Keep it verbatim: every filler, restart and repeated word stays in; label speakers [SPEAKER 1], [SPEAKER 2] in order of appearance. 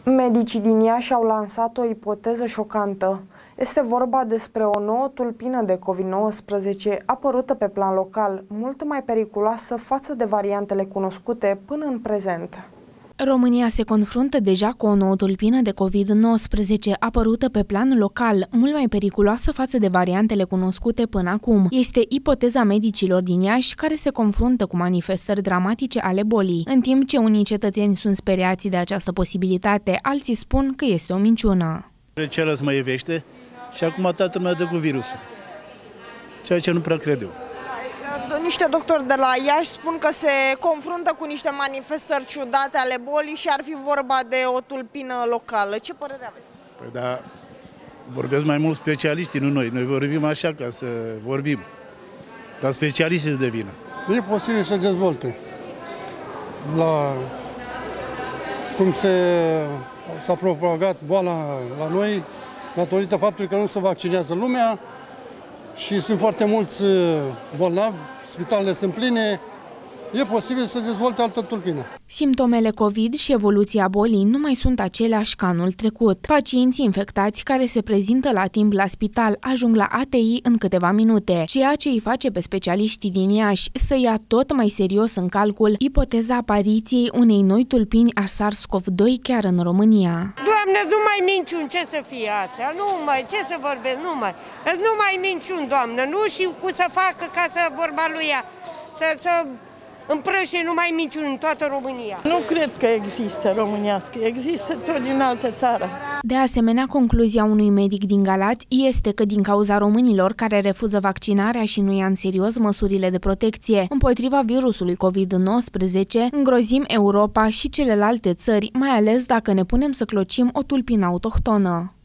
[SPEAKER 1] Medicii din Iași au lansat o ipoteză șocantă. Este vorba despre o nouă tulpină de COVID nouăsprezece apărută pe plan local, mult mai periculoasă față de variantele cunoscute până în prezent.
[SPEAKER 2] România se confruntă deja cu o nouă tulpină de COVID nouăsprezece apărută pe plan local, mult mai periculoasă față de variantele cunoscute până acum. Este ipoteza medicilor din Iași, care se confruntă cu manifestări dramatice ale bolii. În timp ce unii cetățeni sunt speriați de această posibilitate, alții spun că este o minciună.
[SPEAKER 3] Celălalt mă iubește și acum toată lumea dă cu virusul, ceea ce nu prea cred eu.
[SPEAKER 1] Niște doctori de la Iași spun că se confruntă cu niște manifestări ciudate ale bolii și ar fi vorba de o tulpină locală. Ce părere aveți?
[SPEAKER 3] Păi da, vorbesc mai mult specialiștii, nu noi. Noi vorbim așa ca să vorbim, dar specialiștii se devină.
[SPEAKER 4] E posibil să dezvolte. La cum se, s-a propagat boala la noi, datorită faptului că nu se vaccinează lumea și sunt foarte mulți bolnavi, spitalele sunt pline, e posibil să dezvolte altă tulpină.
[SPEAKER 2] Simptomele COVID și evoluția bolii nu mai sunt aceleași ca anul trecut. Pacienții infectați care se prezintă la timp la spital ajung la A T I în câteva minute, ceea ce îi face pe specialiștii din Iași să ia tot mai serios în calcul ipoteza apariției unei noi tulpini a SARS-CoV doi chiar în România.
[SPEAKER 5] Doamne, nu mai minciuni, ce să fie astea? Nu mai, ce să vorbesc, nu mai. Nu mai minciuni, Doamnă, nu știu cum să facă ca să vorba lui ea, să... să... împrășe numai minciuni în toată România.
[SPEAKER 6] Nu cred că există românească, există tot din altă țară.
[SPEAKER 2] De asemenea, concluzia unui medic din Galați este că din cauza românilor care refuză vaccinarea și nu ia în serios măsurile de protecție împotriva virusului COVID nouăsprezece, îngrozim Europa și celelalte țări, mai ales dacă ne punem să clocim o tulpină autohtonă.